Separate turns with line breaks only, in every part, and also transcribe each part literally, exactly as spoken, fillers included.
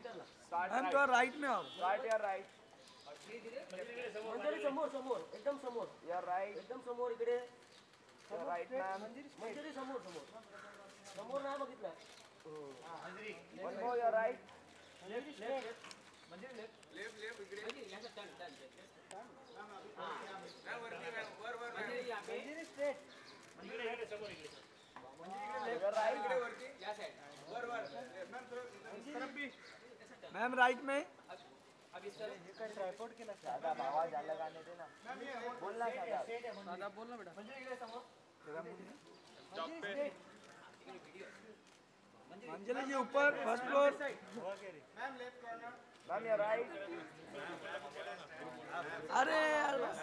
Ma'am तो right में आओ.
Start your right.
मंजरी समोर समोर एकदम समोर.
Your right.
एकदम समोर इकडे.
Your right, ma'am.
मंजरी समोर समोर. समोर नाही बघितलं.
One more, your right.
Manjari straight. Manjari straight.
Your right.
Ma'am right में.
दादा आवाज अलग आने देना. बोलना दादा.
अंजलि जी ऊपर first floor.
Ma'am, your right.
अरे यार बस.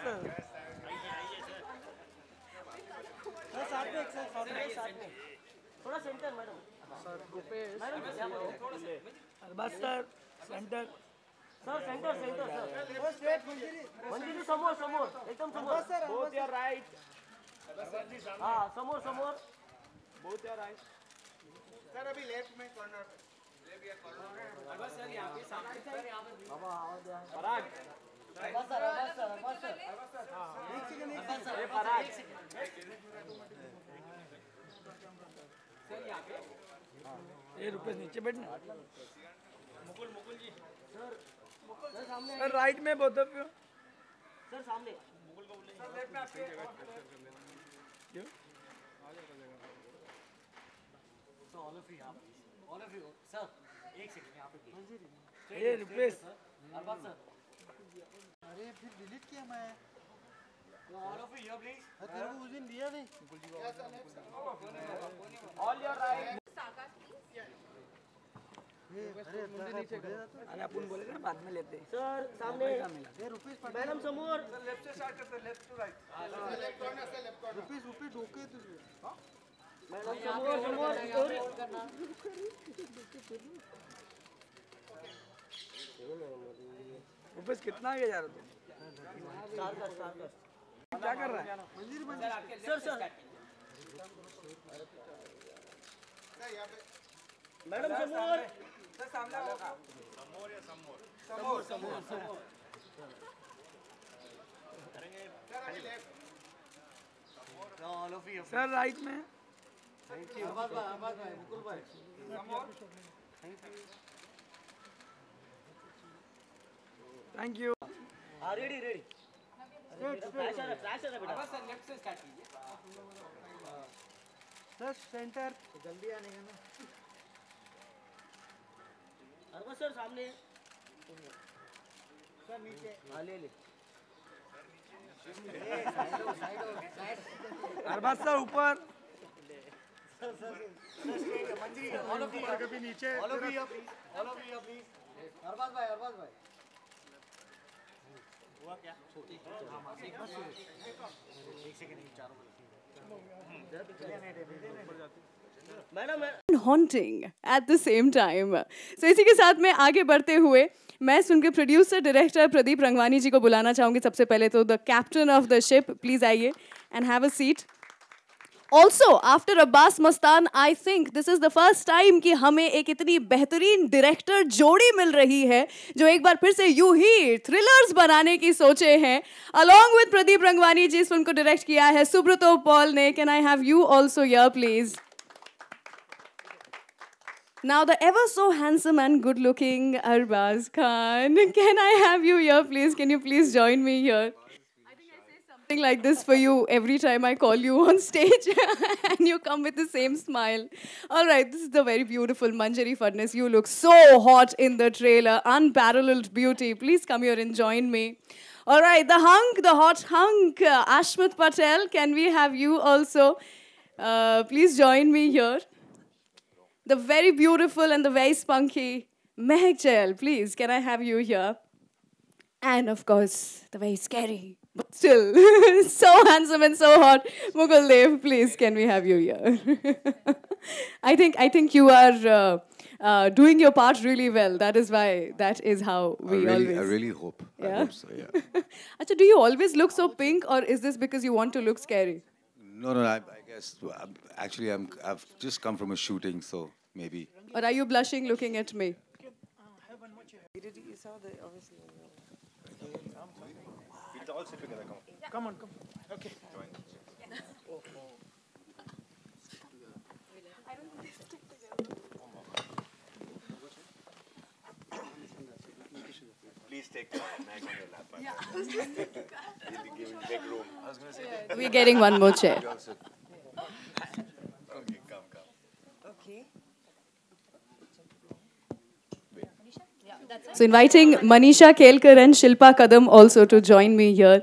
साथ में एक साथ में साथ में. थोड़ा सेंटर मैडम. मैडम
अरे बस sir centre.
Sir centre centre sir. Manjiri समोर समोर एकदम समोर.
Both your right.
हाँ समोर समोर.
Both your right.
सर अभी लेफ्ट में कॉर्नर पे.
बाबा आवाज दे.
Parag.
बस सर बस सर बस सर. एक सेकंड एक सेकंड.
ये Parag.
ये रुपए नीचे बैठना.
सर सर सामने.
सर राइट में बोथ ऑफ यू.
सर सामने.
क्यों?
So all of you यहाँ all of you sir एक सेकंड यहाँ पे
ये रुपेश.
अरबाज सर.
अरे फिर डिलीट किया मैं.
all of you here please.
तेरे को उस दिन दिया नहीं.
All your right.
अरे नीचे कर.
अरे अपन बोले ना बाद में लेते.
सर सामने.
ये रुपीस पड़.
मैडम समोर.
लेफ्ट से स्टार्ट करते left to right. Left corner से लेफ्ट कॉर्नर. रुपीस रुपीस डोके तुझे.
मैडम समोर समोर.
रुपेश कितना आगे जा रहा तू.
स्टार का स्टार का.
क्या कर रहा है.
मंदिर मंदिर.
Sir sir. मैडम समोर.
सर सामने होगा.
समोर समोर समोर. all of you.
Sir right में.
Thank you. अरबाज भाई अरबाज भाई मुकुल भाई.
Thank you.
हाँ रेडी रेडी. फ्लैश आ रहा फ्लैश आ रहा बेटा.
सर लेफ्ट से स्टार्ट कीजिए.
Sir centre.
जल्दी आने का ना. अरबाज सर सामने.
सर नीचे.
हाँ ले ले.
अरबाज सर ऊपर.
ऑल ऑफ यू कभी नीचे.
All of you please. All of you please. Arbaaz भाई अरबाज भाई. हुआ क्या? एक सेकंड चारों. Madam
haunting at the same time. So इसी के साथ में आगे बढ़ते हुए मैं सुन के प्रोड्यूसर डायरेक्टर प्रदीप रंगवानी जी को बुलाना चाहूँगी. सबसे पहले तो the captain of the ship please आइए and have a seat. Also after Abbas Mastan I think this is the first time कि हमें एक इतनी बेहतरीन डायरेक्टर जोड़ी मिल रही है जो एक बार फिर से यूं ही थ्रिलर्स बनाने की सोचे हैं. अलॉन्ग विद प्रदीप रंगवानी जी इस फिल्म को डायरेक्ट किया है सुब्रतो पॉल ने. Can I have you also here please. Now the ever so handsome and good looking Arbaz Khan. Can I have you here please? Can you please join me here? I think I say something like this for you every time I call you on stage and you come with the same smile. All right, this is the very beautiful Manjari Fadnis. You look so hot in the trailer. Unparalleled beauty. Please come here and join me. All right, the hunk, the hot hunk. Uh, Ashmit Patel, can we have you also? Uh, please join me here. The very beautiful and the very spunky Mehak Chahal, please, can I have you here? And of course, the very scary, but still so handsome and so hot, Mughal Dev, please, can we have you here? I think I think you are uh, uh, doing your part really well. That is why, that is how we
I really,
always.
I really hope.
Yeah?
I hope so, yeah.
Achha, do you always look so pink or is this because you want to look scary?
No, no, I, I guess, I'm, actually, I'm, I've just come from a shooting, so maybe.
Or are you blushing looking at me?
Come on, come. Okay.
Please take the mic on your lap. Yeah. Big room. I was going to say.
We're getting one more chair.
Okay, come, come.
Okay.
So inviting Manisha Kelkar and Shilpa Kadam also to join me here.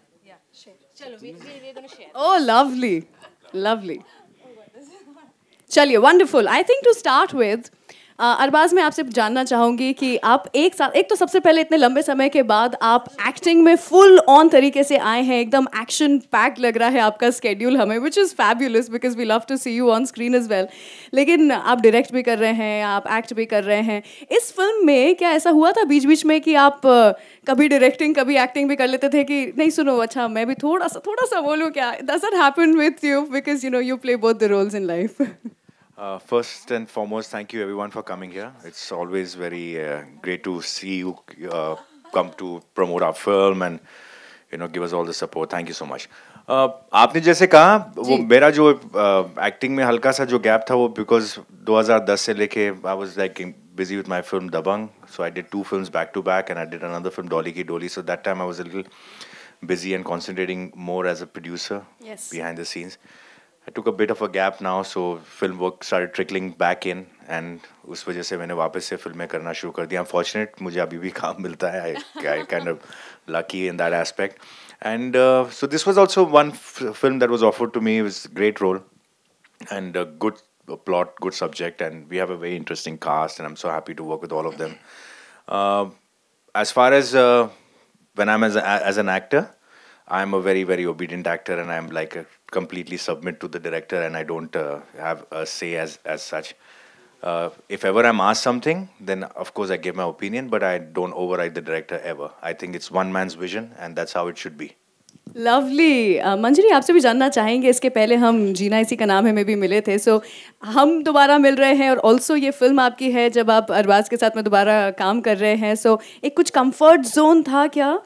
Oh, lovely. Lovely. चलिए, wonderful. I think to start with, uh, Arbaaz मैं आपसे जानना चाहूँगी कि आप एक साथ एक तो सबसे पहले इतने लंबे समय के बाद आप एक्टिंग में फुल ऑन तरीके से आए हैं, एकदम एक्शन पैक लग रहा है आपका स्केड्यूल हमें, which is fabulous because we love to see you on screen as well. लेकिन आप डायरेक्ट भी कर रहे हैं, आप एक्ट भी कर रहे हैं. इस फिल्म में क्या ऐसा हुआ था बीच बीच में कि आप uh, कभी डायरेक्टिंग कभी एक्टिंग भी कर लेते थे कि नहीं सुनो अच्छा मैं भी थोड़ा सा थोड़ा सा बोलूँ क्या? Does that happen with you because you know you play both the roles in life?
Uh, first and foremost, thank you everyone for coming here. It's always very uh, great to see you uh, come to promote our film and you know give us all the support. Thank you so much. Uh, आपने जैसे कहा वो मेरा जो acting uh, में हल्का सा जो गैप था वो बिकॉज दो हज़ार दस से लेके I was like busy with my film Dabang, so I did two films back to back and I did another film Dolly Ki Dolly. So that time I was a little busy and concentrating more as a producer
yes.
behind the scenes. I took a bit of a gap now, so film work started trickling back in, and उस वजह से मैंने वापस से फिल्में करना शुरू कर दिया. I'm fortunate, मुझे अभी भी काम मिलता है. I, I kind of lucky in that aspect. And uh, so this was also one f film that was offered to me. It was a great role and a good plot, good subject, and we have a very interesting cast, and I'm so happy to work with all of them. Uh, as far as uh, when I'm as, a, as an actor, I'm a very, very obedient actor, and I'm like a completely submit to the director, and I don't uh, have a say as as such. Uh, if ever I'm asked something, then of course I give my opinion, but I don't override the director ever. I think it's one man's vision, and that's how it should be.
Lovely. Manjari आपसे भी जानना चाहेंगे, इसके पहले हम जीना इसी का नाम है में भी मिले थे, सो so, हम दोबारा मिल रहे हैं और ऑल्सो ये फिल्म आपकी है जब आप अरबाज के साथ में दोबारा काम कर रहे हैं, सो so, एक कुछ कंफर्ट जोन था क्या?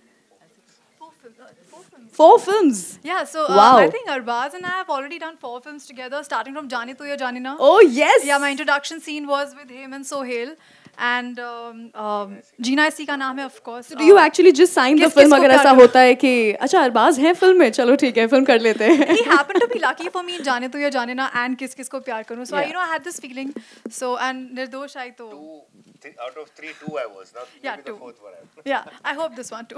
Four films.
Yeah, so uh,
wow.
I think Arbaz and I have already done four films together, starting from Jaane Tu Ya Jaane Na.
Oh yes.
Yeah, my introduction scene was with him and Sohail, and um, um, Jeena Isi Ka Naam Hai, of course.
So do you actually just sign the film अगर ऐसा होता है कि अच्छा अरबाज है film में, चलो ठीक है फिल्म कर लेते हैं?
He happened to be lucky for me in Jaane Tu Ya Jaane Na and Kis Kis Ko Pyar Karoon. So yeah. I, you know, I had this feeling. So and Nirdosh I to.
Two, out of three, two I was. Not
yeah,
maybe
two.
the fourth one.
Yeah, I hope this one too.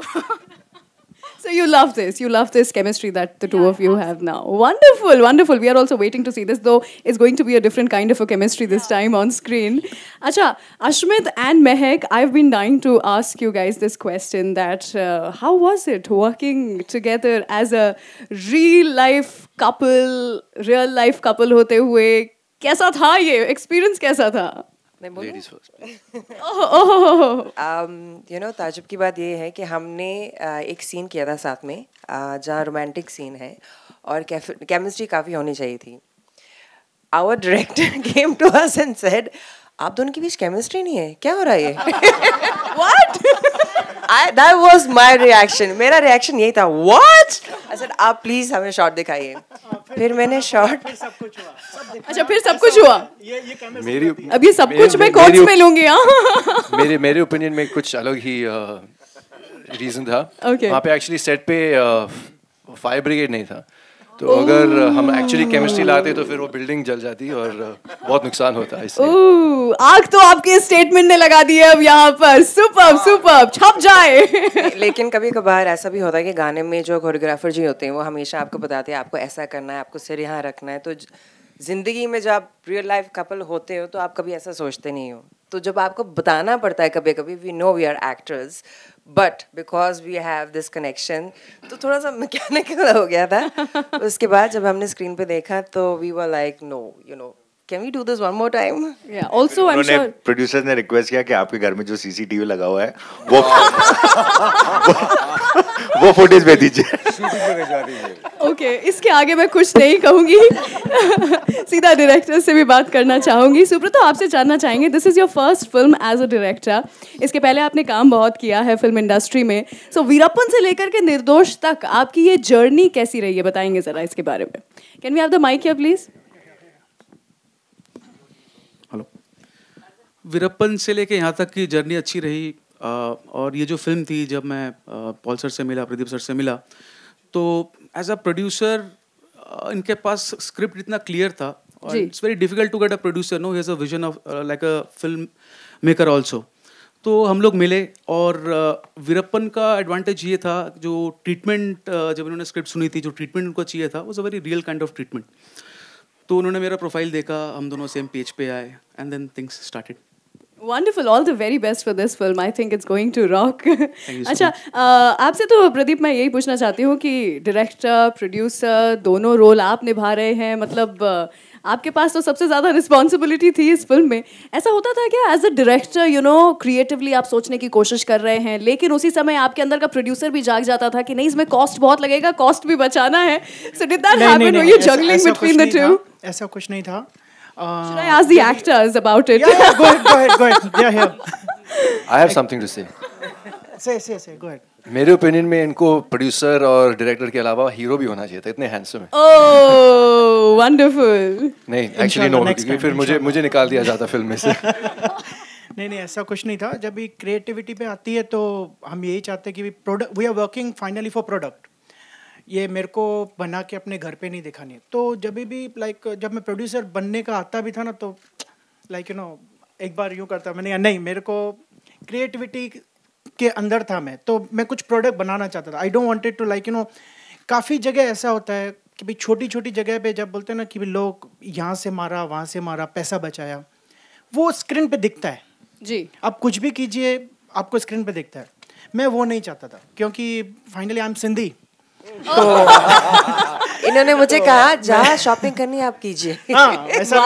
So you love this. You love this chemistry that the two yeah, of you have now. Wonderful, wonderful. We are also waiting to see this, though it's going to be a different kind of a chemistry this yeah. time on screen. Acha, Ashmit and Mehak, I've been dying to ask you guys this question that uh, how was it working together as a real life couple, real life couple होते हुए? कैसा था ये? Experience कैसा था?
Ladies first.
oh, oh.
um, you know, ताजुब की बात ये है कि हमने uh, एक सीन किया था साथ में uh, जहाँ रोमांटिक सीन है और केमिस्ट्री काफ़ी होनी चाहिए थी. Our director came to us and said, आप दोनों के बीच केमिस्ट्री नहीं है, क्या हो रहा है ये? What? I, that was my reaction. मेरा reaction यही था. What? I said, आप please हमें शॉट दिखाइए. फिर मैंने शॉट.
अच्छा फिर सब कुछ हुआ.
ये ये केमिस्ट्री.
मेरी
अब ये सब कुछ मैं कौन में लूँगी हाँ?
मेरे मेरे ओपिनियन में कुछ अलग ही रीजन था. वहाँ पे एक्चुअली सेट पे फायर ब्रिगेड नहीं था, तो अगर हम एक्चुअली केमिस्ट्री लाते तो फिर वो बिल्डिंग जल जाती और बहुत नुकसान होता है इसलिए.
आग तो आपके स्टेटमेंट ने लगा दी है अब यहाँ पर. सुपर सुपर छप जाए.
लेकिन कभी कभार ऐसा भी होता है कि गाने में जो कोरियोग्राफर जी होते हैं वो हमेशा आपको बताते हैं आपको ऐसा करना है, आपको सिर यहाँ रखना है. तो जिंदगी में जब आप रियल लाइफ कपल होते हो तो आप कभी ऐसा सोचते नहीं हो. तो जब आपको बताना पड़ता है कभी कभी, we know we are actors but because we have this connection, तो थोड़ा सा मैकेनिकल हो गया था. उसके बाद जब हमने स्क्रीन पे देखा तो we were like no you know can we do this one more time.
Also I am sure
producers ने रिक्वेस्ट किया कि आपके घर में जो सीसीटीवी लगा हुआ है वो वो फुटेज भेज दीजिए.
ओके okay, इसके आगे मैं कुछ नहीं कहूँगी. सीधा डायरेक्टर से भी बात करना चाहूंगी। सुब्रतो, आपसे जानना चाहेंगे, this is your first film as a director. इसके पहले आपने काम बहुत किया है फिल्म इंडस्ट्री में। सो so, वीरप्पन से लेकर के निर्दोष तक आपकी ये जर्नी कैसी रही है, बताएंगे जरा इसके बारे में। Can we have the mic here please?
Hello. Veerappan से लेके यहाँ तक की जर्नी अच्छी रही। आ, और ये जो फिल्म थी, जब मैं पॉल सर से मिला, प्रदीप सर से मिला, तो एज अ प्रोड्यूसर इनके पास स्क्रिप्ट इतना क्लियर था। और it's very difficult to get a producer, no, he has a vision of like a film maker also. तो हम लोग मिले और uh, वीरप्पन का एडवांटेज ये था, जो ट्रीटमेंट uh, जब उन्होंने स्क्रिप्ट सुनी थी, जो ट्रीटमेंट उनको चाहिए था, was a very real kind of treatment. तो उन्होंने मेरा प्रोफाइल देखा, हम दोनों सेम पेज पे आए, and then things started.
Wonderful, all the very best for this film. I think it's going to rock.
so
अच्छा, आपसे तो प्रदीप मैं यही पूछना चाहती हूँ कि डायरेक्टर, प्रोड्यूसर दोनों रोल आप निभा रहे हैं, मतलब आपके पास तो सबसे ज़्यादा रिस्पॉन्सिबिलिटी थी इस फिल्म में। ऐसा होता था क्या as a director, you know, creatively आप सोचने की कोशिश कर रहे हैं, लेकिन उसी समय आपके अंदर का प्रोड्यूसर भी जाग जाता था कि नहीं, इसमें कॉस्ट बहुत लगेगा, कॉस्ट भी बचाना है। So did that happen? Were you juggling between the two?
ऐसा कुछ नहीं था।
Uh, Should I ask the actors about it?
Yeah, yeah, go ahead, go ahead, go ahead. Yeah, here.
I have something to say.
Say, say, say. Go ahead.
मेरे opinion में इनको producer और director के अलावा hero भी होना चाहिए था, इतने हैंडसम है।
Oh, wonderful.
नहीं, एक्चुअली नो, क्योंकि फिर मुझे मुझे निकाल दिया जाता फिल्म में से।
नहीं नहीं, ऐसा कुछ नहीं था। जब भी क्रिएटिविटी पे आती है तो हम यही चाहते हैं कि product, we are working finally for product. ये मेरे को बना के अपने घर पे नहीं दिखानी। तो जब भी लाइक जब मैं प्रोड्यूसर बनने का आता भी था ना, तो लाइक यू नो एक बार यूँ करता, मैंने नहीं, मेरे को क्रिएटिविटी के अंदर था मैं, तो मैं कुछ प्रोडक्ट बनाना चाहता था। I don't wanted to like you know, काफ़ी जगह ऐसा होता है कि भाई छोटी छोटी जगह पे जब बोलते हैं ना कि भाई लोग यहाँ से मारा, वहाँ से मारा, पैसा बचाया, वो स्क्रीन पे दिखता है
जी।
आप कुछ भी कीजिए, आपको स्क्रीन पे दिखता है। मैं वो नहीं चाहता था, क्योंकि फाइनली आई एम सिंधी। तो
इन्होंने मुझे कहा जहाँ शॉपिंग करनी है आप कीजिए।
हाँ, ऐसा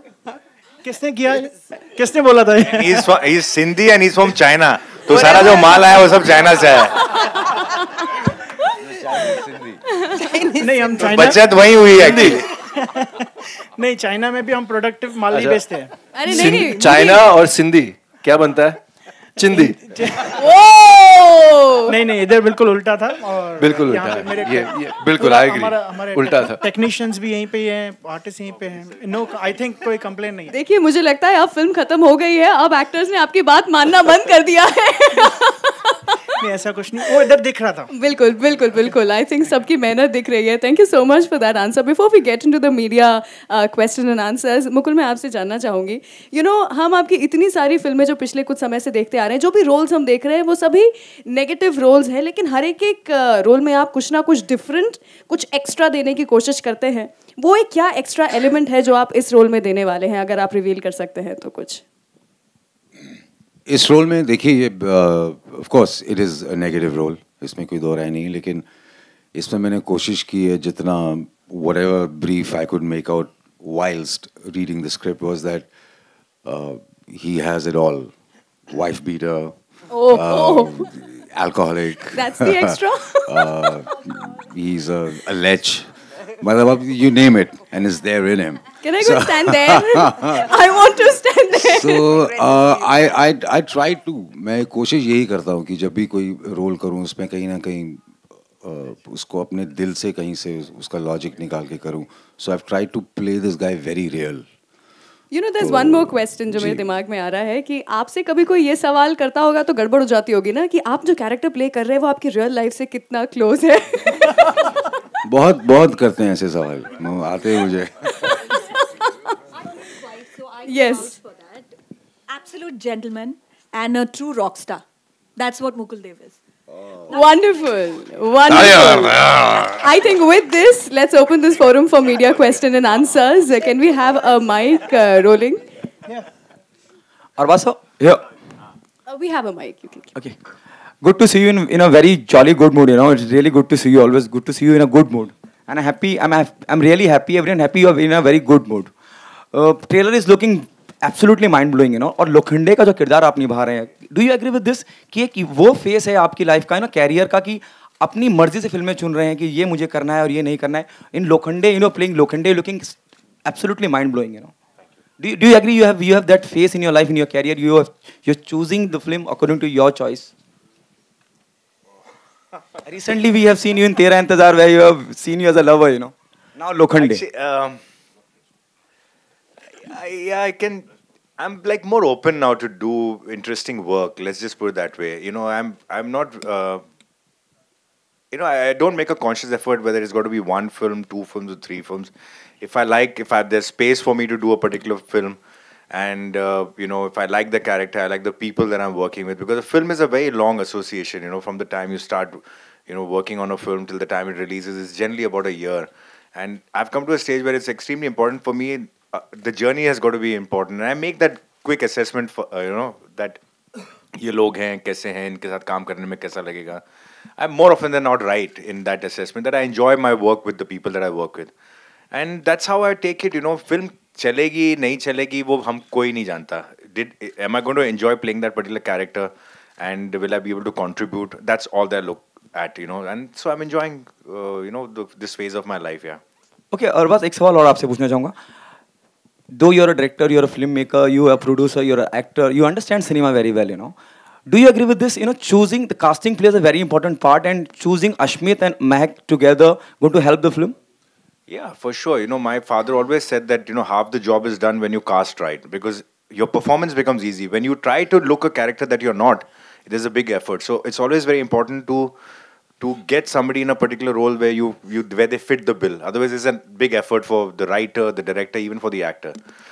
किसने किया? किसने बोला था?
He is Sindhi and he is from China, तो सारा जो माल आया वो सब चाइना से आया।
नहीं, हम चाइना,
बचत वही हुई है।
नहीं, चाइना में भी हम प्रोडक्टिव माल ही बेचते हैं।
अरे नहीं नहीं,
चाइना और सिंधी क्या बनता है? चिंदी।
नहीं नहीं, इधर बिल्कुल उल्टा था। और
बिल्कुल उल्टा है, ये, ये बिल्कुल आई एग्री,
हमारे
उल्टा था।
टेक्नीशियंस भी यहीं पे ही हैं, आर्टिस्ट यहीं पे हैं। नो, आई थिंक कोई कंप्लेन नहीं है।
देखिए, मुझे लगता है अब फिल्म खत्म हो गई है, अब एक्टर्स ने आपकी बात मानना बंद कर दिया है।
नहीं, ऐसा कुछ नहीं, वो इधर दिख रहा था।
बिल्कुल बिल्कुल बिल्कुल, आई थिंक सबकी मेहनत दिख रही है। Thank you so much for that answer. Before we get into the media question and answers, Mukul मैं आपसे जानना चाहूँगी, यू नो, हम आपकी इतनी सारी फिल्में जो पिछले कुछ समय से देखते आ रहे हैं, जो भी रोल्स हम देख रहे हैं वो सभी नेगेटिव रोल्स हैं, लेकिन हर एक एक रोल में आप कुछ ना कुछ डिफरेंट, कुछ एक्स्ट्रा देने की कोशिश करते हैं। वो एक क्या एक्स्ट्रा एलिमेंट है जो आप इस रोल में देने वाले हैं, अगर आप रिवील कर सकते हैं तो कुछ?
इस रोल में देखिए, ये of course it is a negative role, इसमें कोई दो राय नहीं, लेकिन इसमें मैंने कोशिश की है जितना whatever brief I could make out whilst reading the script was that uh, he has it all, wife beater,
oh,
uh,
oh.
alcoholic,
that's the extra.
uh, he's a, a lech, मतलब you name it and it's there in him.
Can I go so, stand there? I want to stand there.
So uh, I I I try to, मैं कोशिश यही करता हूँ कि जब भी कोई रोल करूँ उसमें कहीं ना कहीं uh, उसको अपने दिल से कहीं से उसका लॉजिक निकाल के करूँ. So I've tried to play this guy very real.
You know, there's one more question जो मेरे दिमाग में आ रहा है कि आपसे कभी कोई ये सवाल करता होगा तो गड़बड़ हो जाती होगी ना, कि आप जो कैरेक्टर प्ले कर रहे हैं वो आपकी रियल लाइफ से कितना क्लोज है?
बहुत बहुत करते हैं ऐसे सवाल, वो आते हैं मुझे.
Yes.
Absolute gentleman and a true rock star. That's what Mukul Dev is.
Oh. Wonderful, wonderful. I think with this, let's open this forum for media question and answers. Uh, can we have a mic uh, rolling?
Yeah. Arbaso? Yeah.
Uh, we have a mic. You can keep.
Okay. Good to see you in, in a very jolly good mood. You know, it's really good to see you. Always good to see you in a good mood. And I'm happy. I'm I'm really happy. Everyone happy. You're in a very good mood. Uh, trailer is looking absolutely mind blowing, you know. और लोखंडे का जो किरदार आप निभा रहे हैं, do you agree with this कि एक वो फेस है आपकी लाइफ का, ना, कैरियर का, कि अपनी मर्जी से फिल्में चुन रहे हैं कि ये मुझे करना है और ये नहीं करना है. In Lokhande, you know, playing Lokhande, looking absolutely mind blowing. You know. Do you, do you agree? You have you have that phase in your life, in your career. You have you're choosing the film according to your choice. Recently, we have seen you in Tera Intezar, where you have seen you as a lover. You know. Now Lokhande.
Actually, um, I, yeah, I can. I'm like more open now to do interesting work. Let's just put it that way. You know, I'm I'm not. Uh, you know, I, I don't make a conscious effort whether it's got to be one film, two films, or three films. If I like, if I, there's space for me to do a particular film, and uh, you know, if I like the character, I like the people that I'm working with, because a film is a very long association. You know, from the time you start, you know, working on a film till the time it releases, it's generally about a year. And I've come to a stage where it's extremely important for me. Uh, the journey has got to be important, and I make that quick assessment for uh, you know that ये लोग हैं कैसे हैं इनके साथ काम करने में कैसा लगेगा. I'm more often than not right in that assessment that I enjoy my work with the people that I work with, and that's how I take it. You know, film चलेगी नहीं चलेगी वो हम कोई नहीं जानता. Did am I going to enjoy playing that particular character, and will I be able to contribute? That's all that I look at, you know, and so I'm enjoying uh, you know the, this phase of my life. Yeah.
Okay, Arbaaz एक सवाल और आपसे पूछना चाहूँगा. Though you're a director, you're a filmmaker, you're a producer, you're an actor, you understand cinema very well, you know. Do you agree with this? You know, choosing the casting plays a very important part, and choosing Ashmit and Mehak together going to help the film?
Yeah, for sure. You know, my father always said that, you know, half the job is done when you cast right, because your performance becomes easy. When you try to look a character that you're not, it is a big effort. So it's always very important to to get somebody in a particular role where you, you where they fit the bill. Otherwise, it's a big effort for the writer, the director, even for the actor.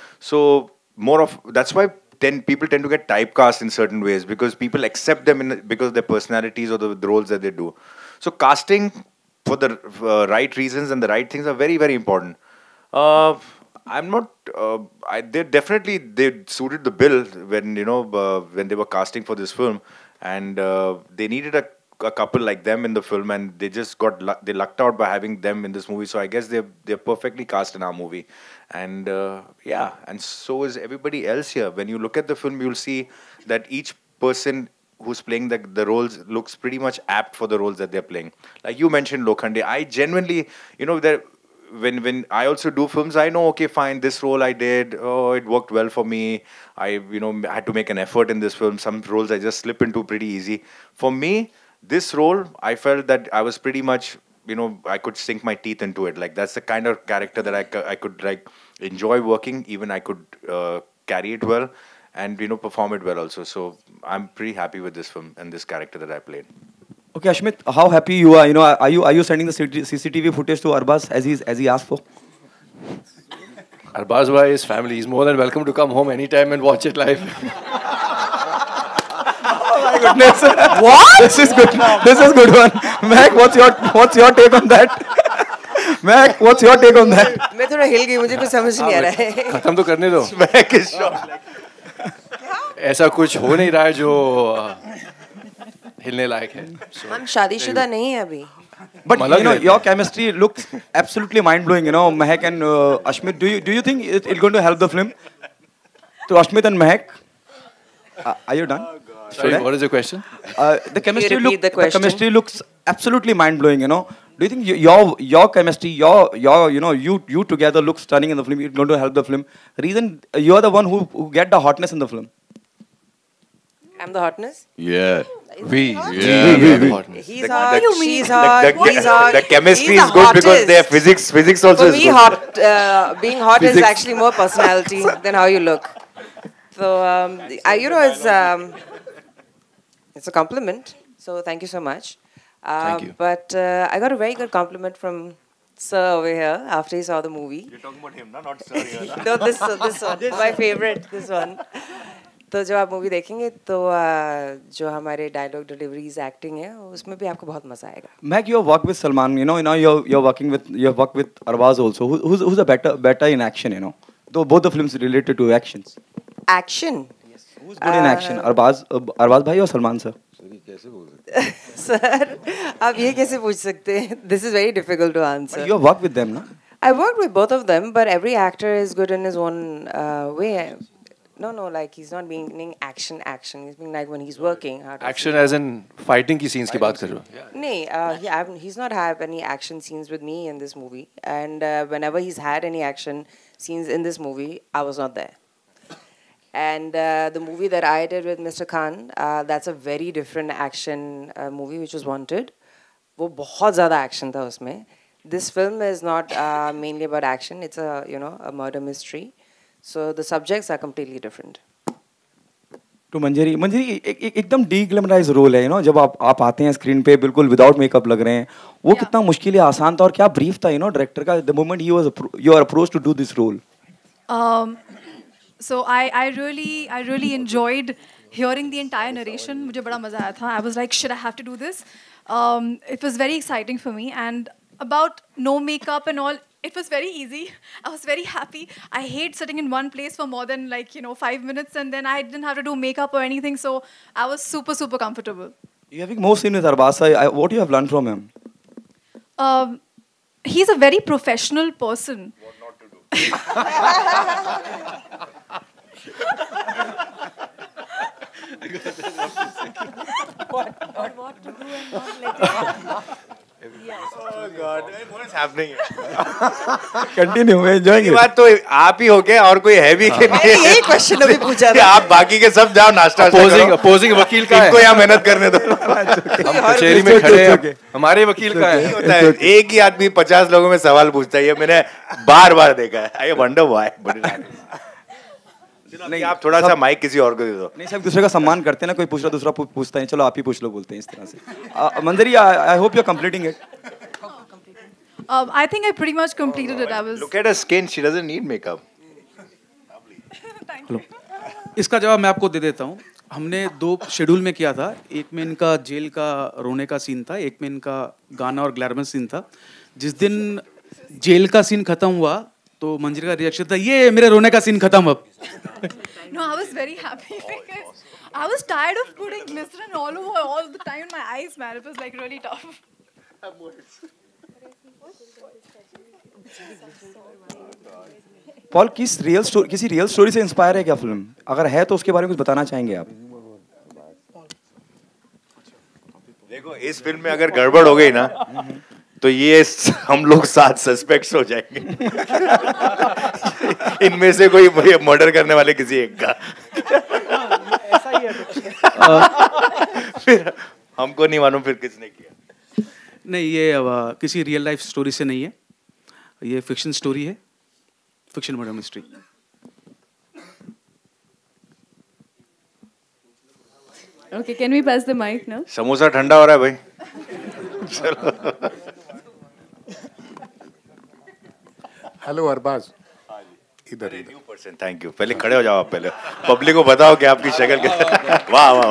So more of that's why then people tend to get typecast in certain ways, because people accept them in because of their personalities or the, the roles that they do. So casting for the uh, right reasons and the right things are very, very important. Uh, I'm not. Uh, I they definitely they suited the bill when you know uh, when they were casting for this film, and uh, they needed a, a couple like them in the film, and they just got lu they lucked out by having them in this movie. So I guess they're they're perfectly cast in our movie, and uh, yeah, and so is everybody else here. When you look at the film, you'll see that each person who's playing the, the roles looks pretty much apt for the roles that they're playing. Like you mentioned Lokhande, I genuinely, you know, that when when I also do films, I know, okay, fine, this role I did, oh, it worked well for me. I, you know, had to make an effort in this film. Some roles I just slip into pretty easy. For me, this role, I felt that I was pretty much, you know, I could sink my teeth into it. Like, that's the kind of character that I, I could, like, enjoy working. Even I could uh, carry it well. And, you know, perform it well also. So I'm pretty happy with this film and this character that I played.
Okay, Ashmit, how happy you are? You know, are you are you sending the C C T V footage to Arbaz as he's as he asked for?
Arbaz bhai, his family is more than welcome to come home anytime and watch it live.
Oh my goodness! What? This is good. This is good one. Mac, what's your what's your take on that? Mac, what's your take on that?
मैं थोड़ा हिल गई, मुझे कुछ समझ नहीं आ रहा है.
खत्म तो करने दो.
Mac is shocked.
ऐसा कुछ हो नहीं रहा है जो हिलने लायक है.
हम शादीशुदा नहीं हैं अभी.
But you know, your chemistry looks absolutely mind blowing. You know, Mehak and uh, Ashmit. Do you do you think it, it's going to help the film? To Ashmit and Mehak, uh, are you done?
Sorry, what is the question?
Uh, the chemistry look,
the,
the chemistry looks absolutely mind blowing. You know, do you think you, your your chemistry, your your you know you you together look stunning in the film? It's going to help the film. Reason you are the one who who get the hotness in the film.
I'm the hotness?
Yeah.
We.
Yeah.
We. We. We.
He's
The-
hot,
the-
she's
The,
hot,
the,
he's hot.
the chemistry
He's
is
the
good because
hottest.
their physics physics also
For
is
me,
good.
hot, uh, being hot is
Physics.
actually more personality than how you look. So, um, I, you know, it's um, it's a compliment. So, thank you so much. Uh,
Thank you.
But uh, I got a very good compliment from Sir over here after he saw the movie.
You're talking about him, no? Not sir here.
No, this this one, my favorite, this one. तो जब आप movie देखेंगे तो जो हमारे dialogue deliveries acting है उसमें भी आपको बहुत मजा आएगा.
Meg, you work with Salman. You know, you know, you're you're working with you have worked with Arbaz also. Who, who's who's a better better in action? You know, though both the films related to actions.
Action.
Yes. Who's good in action? Arbaz uh, Arbaz bhai or Salman sir?
Sir आप ये कैसे पूछ सकते हैं? This is very difficult to answer.
But you have worked with them, no?
I worked with both of them, but every actor is good in his own uh, way. No, no, like he's not being action, action. He's being like when he's working.
Action as in fighting की scenes की बात कर रहे हो?
No, uh, he, I haven't- he's not have any action scenes with me in this movie. And uh, whenever he's had any action, scenes in this movie, I was not there. And uh, the movie that I did with Mister Khan, uh, that's a very different action uh, movie which was Wanted. वो बहुत ज़्यादा action था उसमें. This film is not uh, mainly about action. It's a you know a murder mystery. So the subjects are completely different.
To Manjari, Manjari एक एक एकदम deglamorise role है, you know जब आप आप आते हैं स्क्रीन पे बिल्कुल विदाउट मेकअप लग रहे हैं, वो yeah. कितना मुश्किल है, आसान था, और क्या ब्रीफ था यू नो डायरेक्टर का the moment he was you are approached to do this role?
So I I really I really enjoyed hearing the entire narration. मुझे बड़ा मजा आया था. I was like, should I have to do this? Um, it was very exciting for me. And about no makeup and all, it was very easy. I was very happy. I hate sitting in one place for more than like you know five minutes, and then I didn't have to do makeup or anything. So I was super super comfortable.
You having more seen with Arbaz, I, what you have learned from him?
Um, he's a very professional person.
What not to do?
what, what, what to do and not let it.
Yes. Oh God, what is happening?
Continue, मैं enjoying it.
बात तो आप ही हो गए और कोई है भी कि नहीं?
यही क्वेश्चन अभी पूछा था.
आप बाकी के सब जाओ नाश्ता करो.
Opposing opposing वकील का है.
इनको यहाँ मेहनत करने दो.
हम कचहरी में खड़े हैं. हमारे वकील का है.
होता है एक ही आदमी पचास लोगों में सवाल पूछता है. ये मैंने बार बार देखा है. I wonder why. नहीं, आप थोड़ा सा माइक किसी और को दे दो.
नहीं, सब दूसरे का सम्मान करते हैं ना, कोई पूछ रहा दूसरा पूछता है, चलो आप ही पूछ लो बोलते हैं इस तरह से. Manjari, I hope you are completing it.
Um, I think I pretty much completed it. I was.
Look at her skin. She doesn't need makeup.
Hello, इसका जवाब मैं आपको दे देता हूँ. हमने दो शेड्यूल में किया था. एक में इनका जेल का रोने का सीन था, एक में इनका गाना और ग्लैमरस सीन था. जिस दिन जेल का सीन खत्म हुआ तो मंजरी का रिएक्शन था, ये मेरे रोने का सीन खत्म अब.
No, I was very happy because I was tired of putting glycerin all over all the time in my eyes, man. It was like really tough.
Paul, किस रियल स्टोरी किसी रियल स्टोरी से inspire है क्या film? अगर है तो उसके बारे में कुछ बताना चाहेंगे आप?
देखो, इस फिल्म में अगर गड़बड़ हो गई ना तो ये हम लोग सात सस्पेक्ट्स हो जाएंगे. इनमें से कोई मर्डर करने वाले किसी एक का.
ऐसा ही है.
फिर हमको नहीं मालूम फिर किसने किया.
नहीं, ये uh, किसी रियल लाइफ स्टोरी से नहीं है. ये फिक्शन स्टोरी है, fiction murder mystery.
Okay, can we pass the mic now?
Samosa ठंडा हो रहा है भाई. चलो.
हेलो अरबाज, इधर
न्यू पर्सन. Thank you. पहले खड़े हो जाओ आप. पहले पब्लिक को बताओ कि आपकी शक्ल क्या. वाह वाह.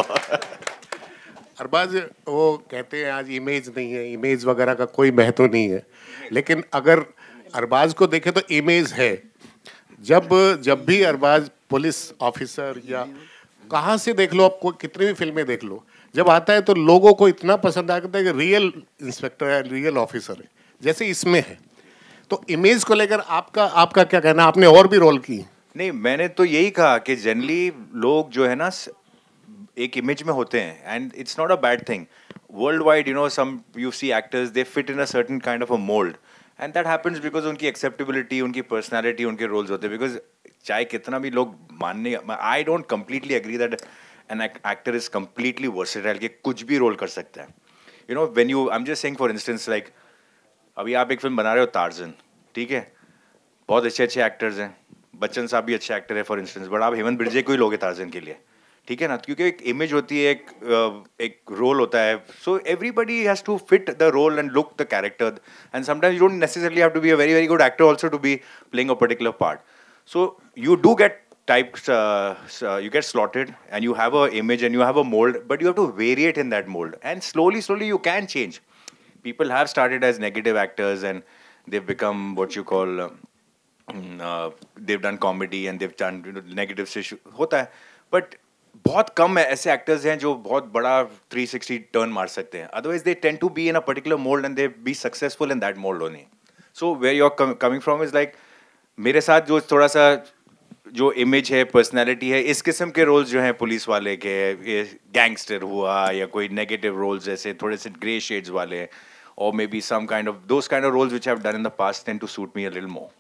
अरबाज, वो कहते हैं आज इमेज नहीं है, इमेज वगैरह का कोई महत्व नहीं है, लेकिन अगर अरबाज को देखें तो इमेज है. जब जब भी अरबाज पुलिस ऑफिसर या कहाँ से देख लो, आपको कितनी भी फिल्में देख लो, जब आता है तो लोगों को इतना पसंद आता है कि रियल इंस्पेक्टर है, रियल ऑफिसर है, जैसे इसमें है. तो इमेज को लेकर आपका आपका क्या कहना? आपने और भी रोल की.
नहीं, मैंने तो यही कहा कि जनरली लोग जो है ना एक इमेज में होते हैं, and it's not a bad thing. World wide, you know, some you see actors, they fit in a certain kind of a mould, and that happens because उनकी एक्सेप्टेबिलिटी, उनकी पर्सनैलिटी, उनके रोल्स होते हैं. Because चाहे कितना भी लोग मानने, I don't completely agree that an actor is completely versatile, कि कुछ भी रोल कर सकता है. You know, when you, I am just saying for instance, like अभी आप एक फिल्म बना रहे हो टार्जन, ठीक है, बहुत अच्छे अच्छे एक्टर्स हैं, बच्चन साहब भी अच्छे एक्टर है फॉर इंस्टेंस, बट आप हेमंत बिरजे को ही लोगे टार्जन के लिए, ठीक है ना, क्योंकि एक इमेज होती है, एक एक रोल होता है. So everybody has to fit the role and look the character, and sometimes you don't necessarily have to be a very very good actor also to be playing a particular part. So you do get types, uh, uh, you get slotted and you have a image and you have a mold, but you have to variate in that mold, and slowly slowly you can change. People have started as negative actors and they've become what you call uh, uh, they've done comedy and they've done, you know, negative se hota hai, but बहुत कम है ऐसे actors हैं जो बहुत बड़ा three sixty turn मार सकते हैं. Otherwise they tend to be in a particular mold and they be successful in that mold only. So where you're com coming from is like, मेरे साथ जो थोड़ा सा जो इमेज है, पर्सनैलिटी है, इस किस्म के रोल्स जो हैं पुलिस वाले के, ये गैंगस्टर हुआ या कोई नेगेटिव रोल्स जैसे थोड़े से ग्रे शेड्स वाले, और maybe some kind of those kind of roles which I have done in the past tend to suit me a little more. या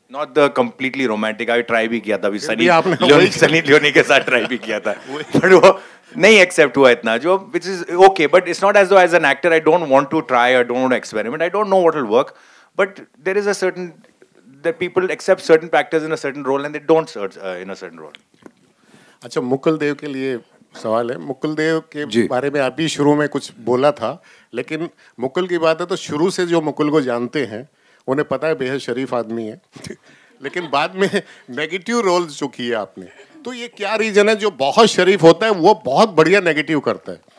Not the completely romantic. I try भी किया था अभी सनी
आपने
Leone Sunny Leone के साथ try भी किया था. But वो नहीं accept हुआ इतना जो which is okay. But it's not as though as an actor I don't want to try or don't want to experiment. I don't know what will work. But there is a certain that people accept certain actors in a certain role and they don't search uh, in a certain role.
अच्छा मुकुल देव के लिए सवाल है. मुकुल देव के बारे में आप ही शुरू में कुछ बोला था, लेकिन मुकुल की बात है तो शुरू से जो मुकुल को जानते हैं उन्हें पता है बेहद शरीफ आदमी है. लेकिन बाद में नेगेटिव रोल्स जो किए आपने, तो ये क्या रीजन है जो बहुत शरीफ होता है वो बहुत बढ़िया नेगेटिव करता है?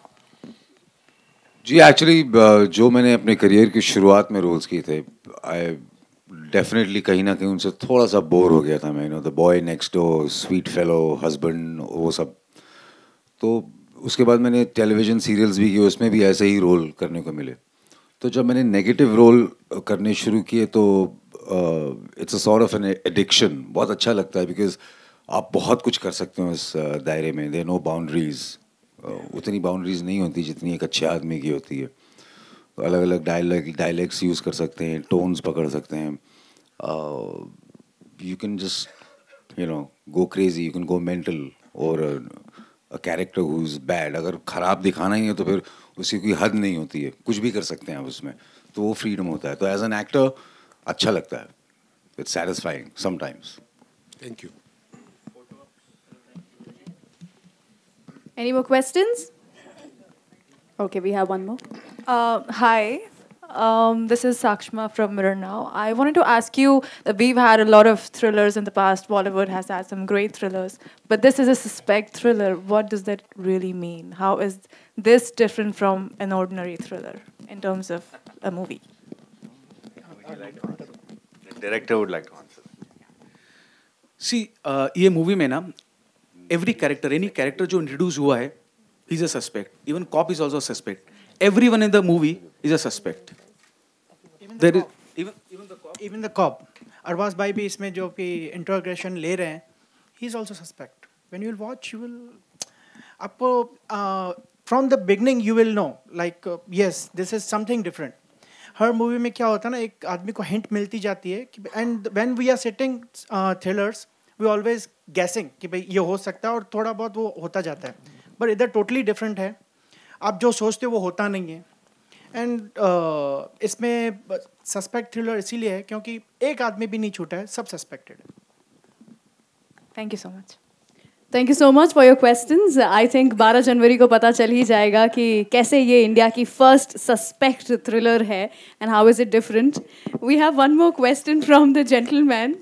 जी एक्चुअली जो मैंने अपने करियर की शुरुआत में रोल्स किए थे, आई डेफिनेटली कहीं ना कहीं उनसे थोड़ा सा बोर हो गया था मैं. You know the boy next door, sweet fellow, husband, वो सब. तो उसके बाद मैंने टेलीविज़न सीरियल्स भी किए, उसमें भी ऐसे ही रोल करने को मिले. तो जब मैंने नेगेटिव रोल करने शुरू किए तो it's a sort of an addiction. बहुत अच्छा लगता है बिकॉज आप बहुत कुछ कर सकते हो इस uh, दायरे में. There no boundaries. उतनी बाउंड्रीज नहीं होती जितनी एक अच्छे आदमी की होती है. तो अलग अलग डायलॉग डायलेक्ट्स यूज़ कर सकते हैं, टोन्स पकड़ सकते हैं. You can just you know go crazy, you can go mental. और a character who is bad अगर ख़राब दिखाना ही है तो फिर उसकी कोई हद नहीं होती है, कुछ भी कर सकते हैं आप उसमें. तो वो फ्रीडम होता है. तो एज एन एक्टर अच्छा लगता है. It's satisfying sometimes.
Thank you.
Any more questions? Okay, we have one more.
Uh, hi, um, this is Sakshma from Mirror Now. I wanted to ask you that we've had a lot of thrillers in the past. Bollywood has had some great thrillers, but this is a suspect thriller. What does that really mean? How is this different from an ordinary thriller in terms of a movie?
The director would like to answer.
See, uh, ये movie में ना every character, any character जो introduce हुआ है, he's a suspect. Even cop is also a suspect. Everyone in the movie is a suspect.
Even
There
the
is
cop. even even the cop. Even the cop. Arbaaz भाई भी इसमें जो कि interrogation ले रहे हैं, he is also suspect. When you will watch, you will आपको uh, from the beginning you will know like uh, yes, this is something different. हर मूवी में क्या होता है ना, एक आदमी को हिंट मिलती जाती है कि and when we are sitting thrillers we always guessing कि भाई ये हो सकता है और थोड़ा बहुत वो होता जाता है. बट इधर टोटली डिफरेंट है. आप जो सोचते हो वो होता नहीं है. एंड uh, इसमें सस्पेक्ट थ्रिलर इसीलिए है क्योंकि एक आदमी भी नहीं छूटा है, सब सस्पेक्टेड है.
Thank you so much.
Thank you so much for your questions. I think बारह जनवरी को पता चल ही जाएगा कि कैसे ये इंडिया की first suspect thriller है and how is it different. We have one more question from the gentleman.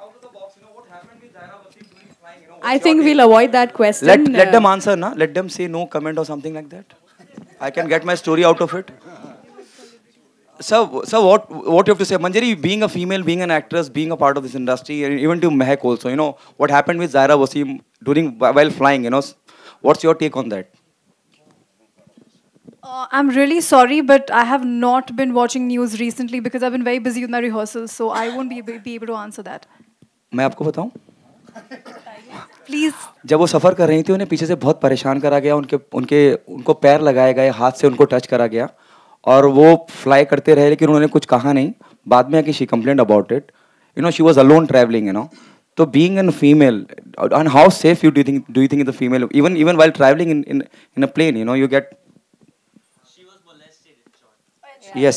I think we'll avoid that question.
Let let them answer, na. Let them say no comment or something like that. I can get my story out of it. Sir, sir, what what you have to say, Manjari? Being a female, being an actress, being a part of this industry, and even to Mehak also, you know what happened with Zaira Wasim during while flying. You know, what's your take on that?
Uh, I'm really sorry, but I have not been watching news recently because I've been very busy with my rehearsals, so I won't be, be able to answer that.
मैं आपको बताऊं?
Please.
जब वो सफ़र कर रही थी उन्हें पीछे से बहुत परेशान करा गया. उनके उनके उनको पैर लगाए गए, हाथ से उनको टच करा गया और वो फ्लाई करते रहे लेकिन उन्होंने कुछ कहा नहीं. बाद में आके she complaint about it. You know she was alone travelling. You know तो being an female and how safe you do think do you think the female even even while travelling in in in a plane. You know you get yes.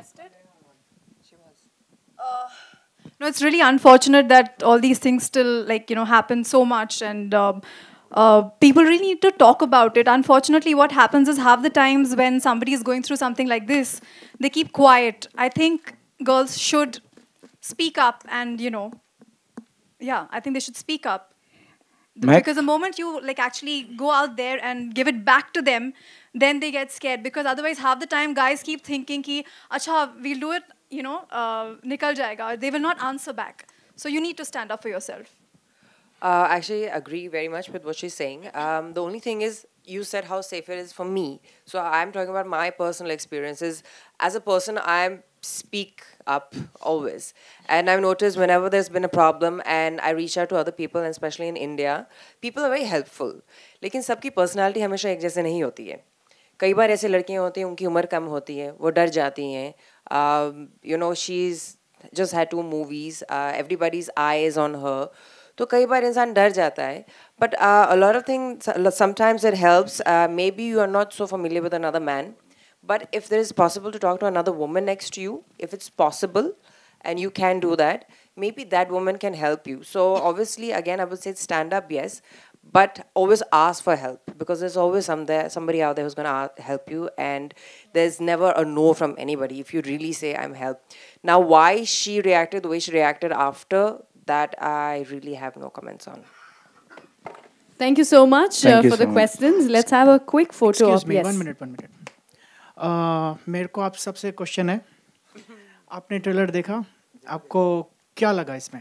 No, it's really unfortunate that all these things still, like, you know, happen so much, and um, uh, people really need to talk about it. Unfortunately, what happens is half the times when somebody is going through something like this, they keep quiet. I think girls should speak up and, you know, yeah, I think they should speak up. The, because the moment you, like, actually go out there and give it back to them, then they get scared. Because otherwise, half the time, guys keep thinking ki, acha, we'll do it, you know, uh, nikal jayega. They will not answer back. So you need to stand up for yourself.
Uh, actually, I agree very much with what she's saying. Um, the only thing is, you said how safe it is for me. So I'm talking about my personal experiences. As a person, I speak up always. And I've noticed whenever there's been a problem and I reach out to other people, and especially in India, people are very helpful. लेकिन सबकी personality हमेशा एक जैसे नहीं होती है. कई बार ऐसे लड़कियाँ होती हैं, उनकी उम्र कम होती है, वो डर जाती हैं. You know, she's just had two movies, uh, everybody's eye is on her. तो कई बार इंसान डर जाता है. But uh, a lot of things, sometimes it helps. Uh, maybe you are not so familiar with another man, but if there is possible to talk to another woman next to you, if it's possible, and you can do that, maybe that woman can help you. So obviously, again, I would say stand up, yes, but always ask for help, because there's always some there, somebody out there who's going to help you, and there's never a no from anybody if you really say, I'm help. Now, why she reacted the way she reacted after, that I really have no comments on.
Thank you so much uh,
you
for
so
the questions. Let's have a quick photo
Excuse
of
me,
yes.
one minute, one minute. Uh, मेरे को आप सबसे question है, आपने trailer देखा, आपको क्या लगा इसमें?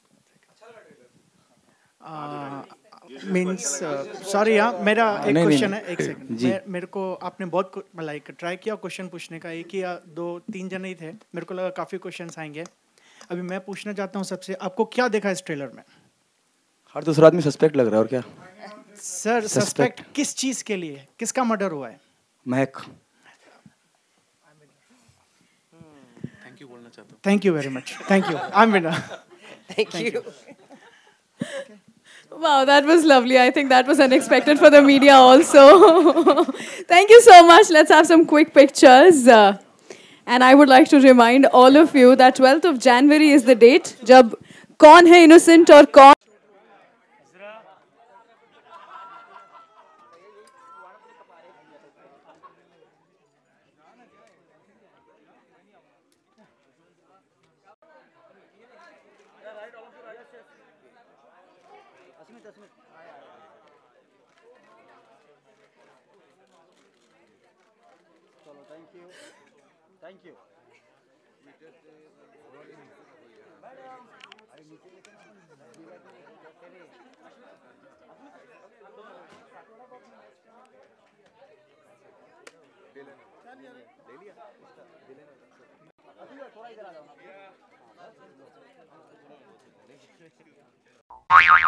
मीन्स सॉरी यार, मेरा एक क्वेश्चन है, एक सेकंड. मेरे को आपने बहुत लाइक ट्राई किया क्वेश्चन पूछने का, एक या दो तीन जन ही थे, मेरे को लगा काफ़ी क्वेश्चंस आएंगे. अभी मैं पूछना चाहता हूँ सबसे, आपको क्या देखा इस ट्रेलर में?
हर दूसरा आदमी सस्पेक्ट लग रहा है, और क्या?
सर सस्पेक्ट किस चीज़ के लिए, किसका मर्डर हुआ है?
महक.
थैंक यू बोलना चाहता हूँ.
Thank you very much. Thank you. I'm winner.
Thank,
Thank
you.
you.
Wow, that was lovely. I think that was unexpected for the media also. Thank you so much. Let's have some quick pictures. Uh, and I would like to remind all of you that twelfth of January is the date जब कौन है innocent और कौन
Thank you.
थोड़ा इधर आ जाओ ना.